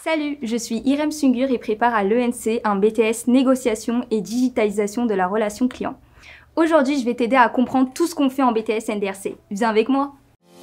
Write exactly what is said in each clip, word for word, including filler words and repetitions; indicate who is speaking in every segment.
Speaker 1: Salut, je suis Irem Sungur et prépare à l'E N C un B T S Négociation et Digitalisation de la relation client. Aujourd'hui, je vais t'aider à comprendre tout ce qu'on fait en B T S N D R C. Viens avec moi!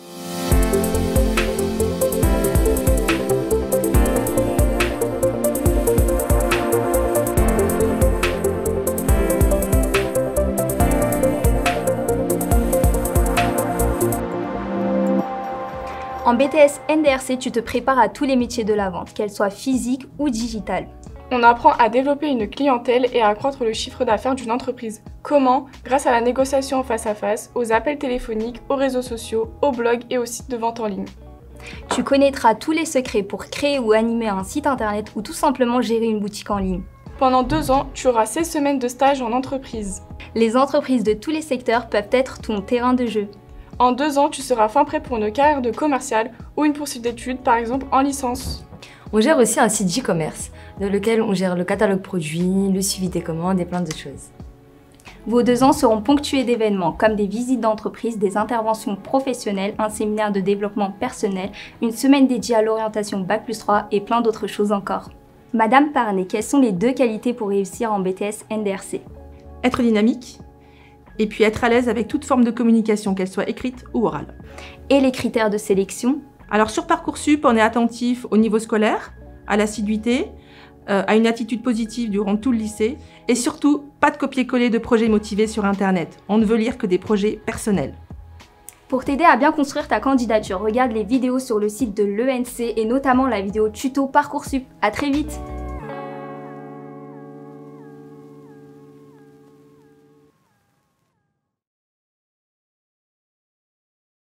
Speaker 1: En B T S N D R C, tu te prépares à tous les métiers de la vente, qu'elles soient physiques ou digitales.
Speaker 2: On apprend à développer une clientèle et à accroître le chiffre d'affaires d'une entreprise. Comment? Grâce à la négociation en face à face, aux appels téléphoniques, aux réseaux sociaux, aux blogs et aux sites de vente en ligne.
Speaker 1: Tu connaîtras tous les secrets pour créer ou animer un site internet ou tout simplement gérer une boutique en ligne.
Speaker 2: Pendant deux ans, tu auras seize semaines de stage en entreprise.
Speaker 1: Les entreprises de tous les secteurs peuvent être ton terrain de jeu.
Speaker 2: En deux ans, tu seras fin prêt pour une carrière de commercial ou une poursuite d'études, par exemple en licence.
Speaker 3: On gère aussi un site e-commerce, dans lequel on gère le catalogue produit, le suivi des commandes et plein de choses.
Speaker 1: Vos deux ans seront ponctués d'événements comme des visites d'entreprise, des interventions professionnelles, un séminaire de développement personnel, une semaine dédiée à l'orientation bac plus trois et plein d'autres choses encore. Madame Parné, quelles sont les deux qualités pour réussir en B T S N D R C?
Speaker 4: Être dynamique et puis être à l'aise avec toute forme de communication, qu'elle soit écrite ou orale.
Speaker 1: Et les critères de sélection?
Speaker 4: Alors sur Parcoursup, on est attentif au niveau scolaire, à l'assiduité, euh, à une attitude positive durant tout le lycée et surtout, pas de copier-coller de projets motivés sur Internet. On ne veut lire que des projets personnels.
Speaker 1: Pour t'aider à bien construire ta candidature, regarde les vidéos sur le site de l'E N C et notamment la vidéo tuto Parcoursup. À très vite!